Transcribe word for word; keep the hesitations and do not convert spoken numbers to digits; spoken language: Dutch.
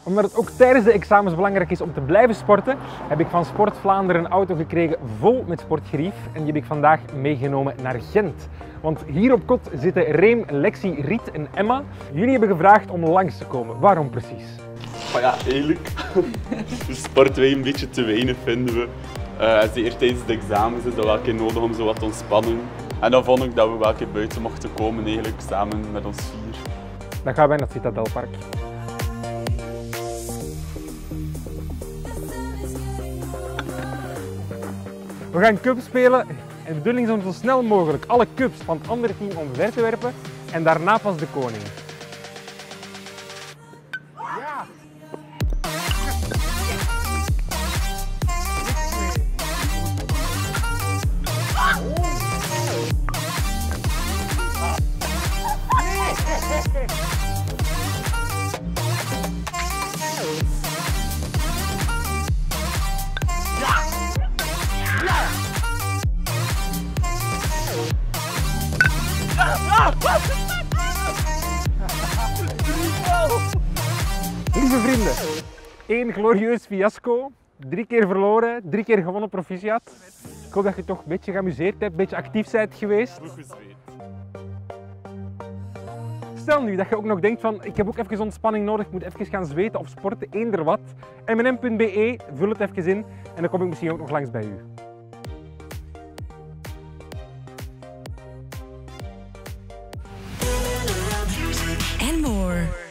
Omdat het ook tijdens de examens belangrijk is om te blijven sporten, heb ik van Sport Vlaanderen een auto gekregen vol met sportgerief en die heb ik vandaag meegenomen naar Gent. Want hier op kot zitten Reem, Lexi, Riet en Emma. Jullie hebben gevraagd om langs te komen. Waarom precies? Maar ja, eigenlijk sporten wij een beetje te weinig, vinden we. Uh, zeker tijdens de examens is dat wel een keer nodig om zo wat te ontspannen. En dan vond ik dat we wel een keer buiten mochten komen, eigenlijk, samen met ons vier. Dan gaan wij naar het Citadelpark. We gaan cup spelen en de bedoeling is om zo snel mogelijk alle cups van het andere team omver te werpen en daarna pas de koning. Ja! Lieve vrienden, één glorieus fiasco, drie keer verloren, drie keer gewonnen, proficiat. Ik hoop dat je toch een beetje geamuseerd hebt, een beetje actief bent geweest. Goed gezweet. Stel nu dat je ook nog denkt van, ik heb ook even ontspanning nodig, ik moet even gaan zweten of sporten, eender wat. m n m punt b e, vul het even in en dan kom ik misschien ook nog langs bij u. And more.